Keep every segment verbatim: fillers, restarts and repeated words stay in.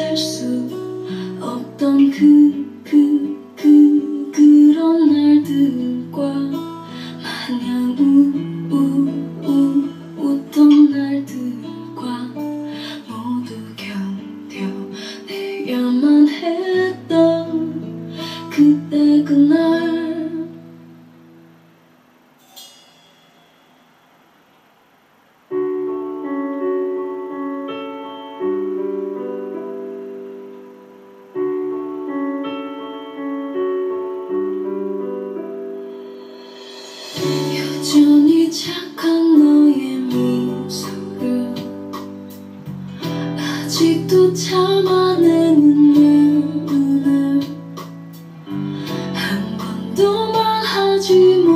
살 수 없던 그, 그, 그, 그런 날들과 마냥 우, 우, 우, 웃던 날들과 모두 견뎌내야만 했던 그때 그날. 여전히 착한 너의 미소를 아직도 참아내는 눈을 한 번도 말하지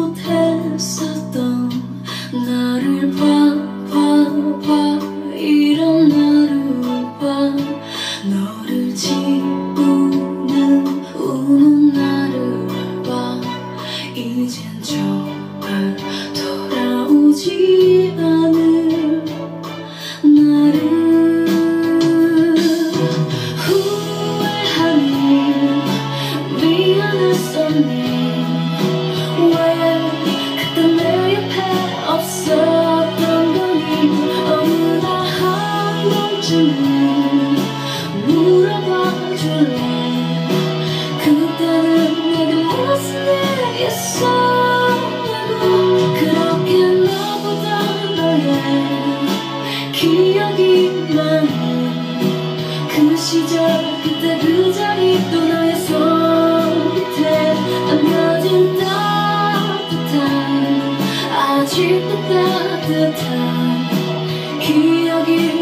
못했었던 나를 봐, 봐, 봐 이런 나를 봐 너를 지우는 우는 나를 봐 이젠 정말 돌아오지 않을 나를 후회하니 미안했었니 왜 그때 내 옆에 없었던 거니 어느 날 한 번쯤은 물어봐 줄래 그때는 내게 무슨 일 있어 그렇게 나보다 너의 기억이 많은 그 시절 그때 그 자리 또 너의 손 밑에 안겨진 따뜻한 아직도 따뜻한 기억이